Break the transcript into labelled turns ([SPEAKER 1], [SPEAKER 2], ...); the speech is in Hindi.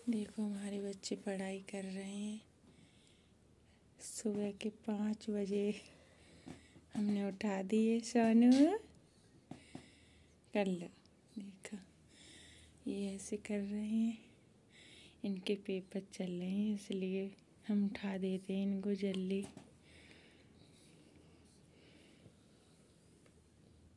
[SPEAKER 1] देखो हमारे बच्चे पढ़ाई कर रहे हैं। सुबह के 5 बजे हमने उठा दिए। सोनू कर लो। देखो ये ऐसे कर रहे हैं, इनके पेपर चल रहे हैं इसलिए हम उठा देते हैं इनको जल्दी।